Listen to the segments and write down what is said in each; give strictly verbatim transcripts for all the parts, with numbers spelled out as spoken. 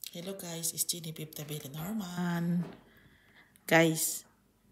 Hello guys, it's Ginny Bibtabili Norman. Guys,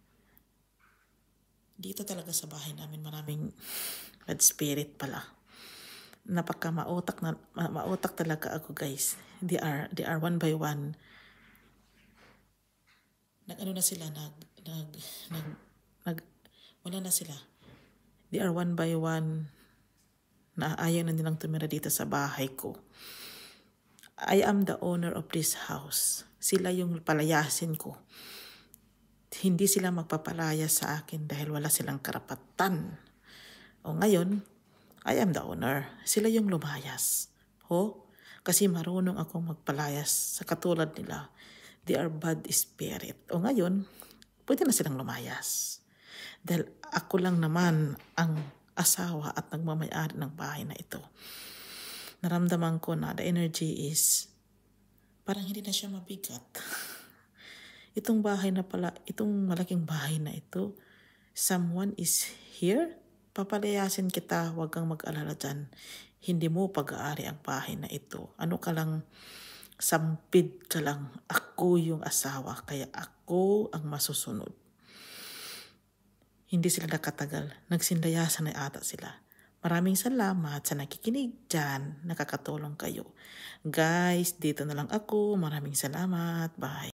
dito talaga sa bahay namin maraming bad spirit pala. Napaka mautak na ma mautak talaga ako guys. They are they are one by one. Nag-ano na sila nag nag nag, nag wala na sila. They are one by one na ayaw na nilang tumira dito sa bahay ko. I am the owner of this house. Sila yung palayasin ko. Hindi sila magpapalaya sa akin dahil wala silang karapatan. O ngayon, I am the owner. Sila yung lumayas. Ho? Kasi marunong akong magpalayas sa katulad nila. They are bad spirit. O ngayon, pwede na silang lumayas. Dahil ako lang naman ang asawa at nagmamayari ng bahay na ito. Naramdaman ko na the energy is parang hindi na siya mabigat. Itong bahay na pala, itong malaking bahay na ito, someone is here, papalayasin kita, huwag kang mag-alala dyan. Hindi mo pag-aari ang bahay na ito. Ano ka lang, sampid ka lang. Ako yung asawa, kaya ako ang masusunod. Hindi sila nakatagal, nagsindayasan na ata sila. Maraming salamat sa nakikinig dyan, nakakatulong kayo. Guys, dito na lang ako. Maraming salamat. Bye.